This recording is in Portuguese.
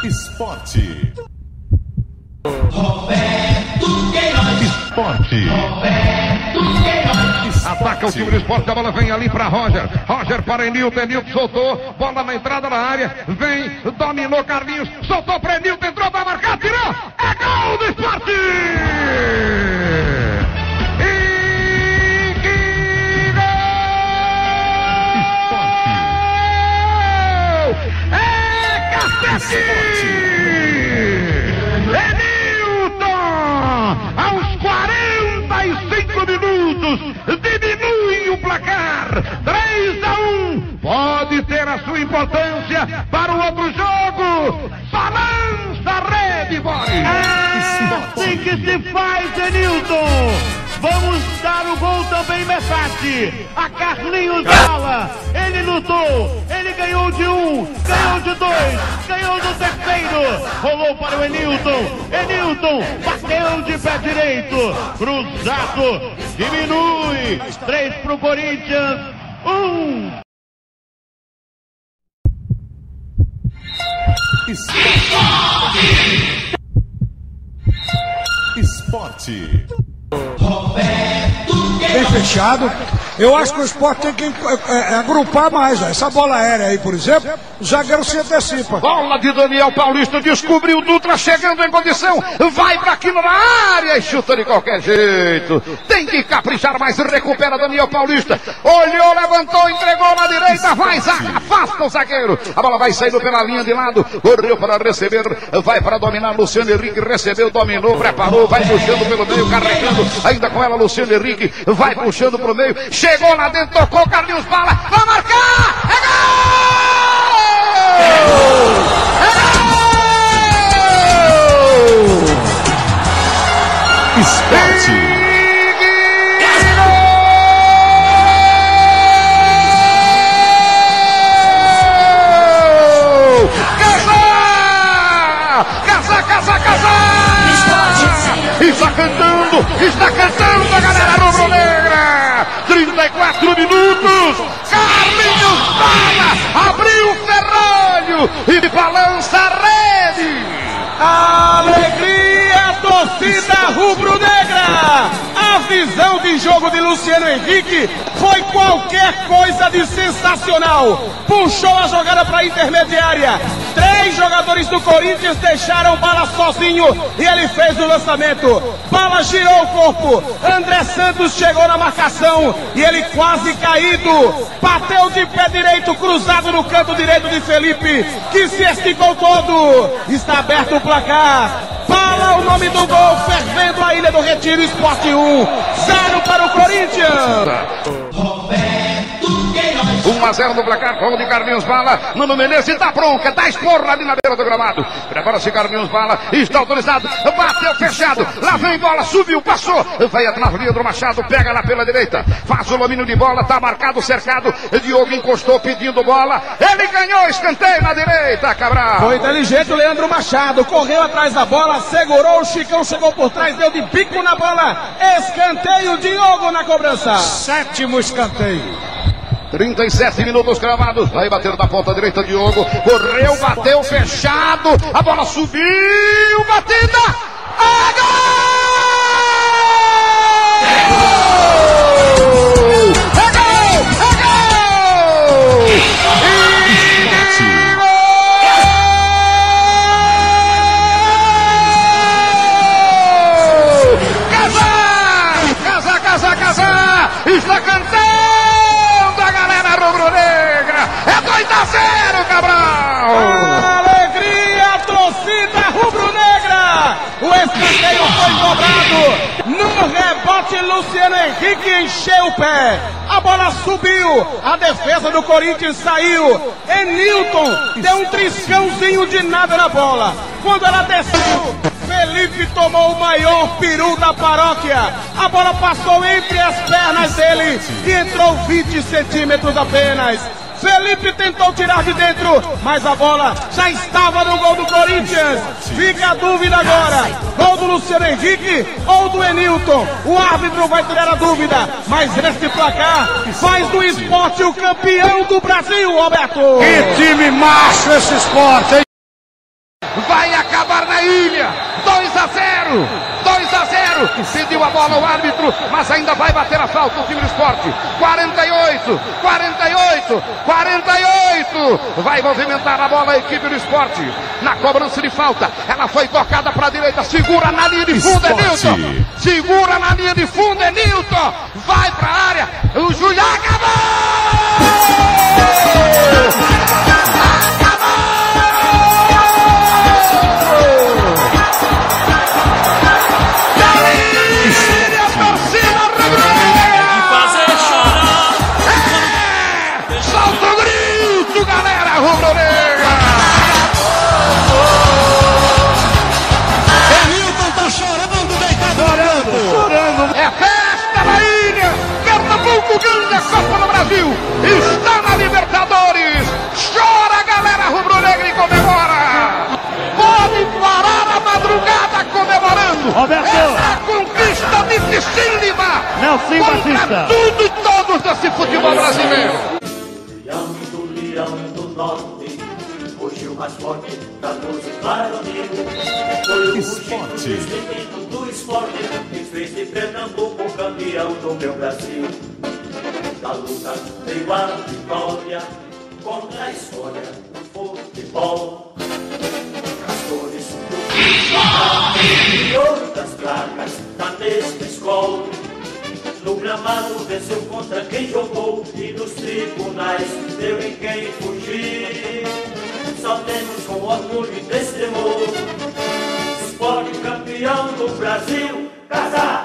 Esporte. Roberto Queiroz. Esporte. Roberto Queiroz. Ataca o time do Esporte, a bola vem ali para Roger. Roger para Enilton, Enilton soltou, bola na entrada da área, vem, dominou Carlinhos, soltou para Enilton, entrou, vai marcar, tirou, é gol do Esporte! Enilton, aos 45 minutos, diminui o placar, 3-1, pode ter a sua importância para o outro jogo, balança a rede, Boris. Assim que se faz, Enilton. Vamos dar o gol também, Mefati. A Carlinhos Bala. Ele lutou. Ele ganhou de um. Ganhou de dois. Ganhou do terceiro. Rolou para o Enilton. Enilton bateu de pé direito. Cruzado. Diminui. 3 para o Corinthians. 1. Esporte. Bem fechado. Eu acho que o Sport tem que agrupar mais. Essa bola aérea aí, por exemplo, o zagueiro se antecipa. Bola de Daniel Paulista, descobriu o Dutra chegando em condição, vai pra aqui na área e chuta de qualquer jeito. Tem que caprichar mais, recupera Daniel Paulista. Olhou, levantou, entregou na direita, vai zaga, afasta o zagueiro. A bola vai saindo pela linha de lado, correu para receber, vai para dominar Luciano Henrique, recebeu, dominou, preparou, vai puxando pelo meio, carregando, ainda com ela Luciano Henrique, vai puxando pro meio, chegou lá dentro, tocou, Carlinhos Bala, vai marcar, é gol! Esporte. Está cantando a galera rubro-negra. 34 minutos. Carlinhos Bala abriu o ferrolho e balança a rede. Alegria, torcida rubro-negra! A visão de jogo de Luciano Henrique foi qualquer coisa de sensacional. Puxou a jogada para a intermediária. 3 jogadores do Corinthians deixaram Bala sozinho e ele fez o lançamento. Bala girou o corpo. André Santos chegou na marcação e ele quase caído. Bateu de pé direito, cruzado no canto direito de Felipe, que se esticou todo. Está aberto o placar. Bala, o nome do gol, fervendo a Ilha do Retiro. Sport 1, 0 para o Corinthians. 1-0 no placar, gol de Carlinhos Bala. Mano Menezes dá bronca, dá esporra ali na beira do gramado. Prepara-se Carlinhos Bala, está autorizado, bateu fechado, lá vem bola, subiu, passou, vai atrás Leandro Machado, pega lá pela direita, faz o domínio de bola, tá marcado, cercado, Diogo encostou pedindo bola, ele ganhou, escanteio na direita, Cabral. Foi inteligente o Leandro Machado, correu atrás da bola, segurou, o Chicão chegou por trás, deu de bico na bola, escanteio, Diogo na cobrança. 7º escanteio. 37 minutos cravados, vai bater na ponta direita Diogo, correu, bateu, fechado, a bola subiu, batida, é gol! É gol! É gol! Casar! Está cantando! É 2-0, Cabral! Alegria, torcida rubro-negra! O escanteio foi cobrado. No rebote, Luciano Henrique encheu o pé. A bola subiu. A defesa do Corinthians saiu. Enilton deu um triscãozinho de nada na bola. Quando ela desceu, Felipe tomou o maior peru da paróquia. A bola passou entre as pernas dele e entrou 20 centímetros apenas. Felipe tentou tirar de dentro, mas a bola já estava no gol do Corinthians. Fica a dúvida agora, gol do Luciano Henrique ou do Enilton? O árbitro vai tirar a dúvida, mas esse placar faz do Sport o campeão do Brasil, Roberto. Que time macho esse Sport, hein? Vai acabar na ilha. 2-0. 2-0. Pediu a bola o árbitro, mas ainda vai bater a falta o time do Esporte. 48. 48. 48. Vai movimentar a bola a equipe do Esporte. Na cobrança de falta. Ela foi tocada para a direita. Segura na linha de fundo, é Nilton. Segura na linha de fundo, é Nilton. Vai para a área. O Julião acabou! É festa na ilha! Pernambuco ganha a Copa do Brasil! Está na Libertadores! Chora a galera rubro-negra e comemora! Pode parar a madrugada comemorando! Roberto! Essa conquista dificílima! Nelson Batista! Tudo e todos desse futebol brasileiro! Leão do Norte, hoje o mais forte da luz varonil. Foi o Esporte. do esporte que fez de Pernambuco campeão do meu Brasil. Da luta veio a vitória contra a história do futebol. As cores do futebol e outras placas da mesma escola. No gramado venceu contra quem jogou e nos tribunais deu em quem fugir. Só temos com orgulho e destemor Esporte campeão do Brasil, casar.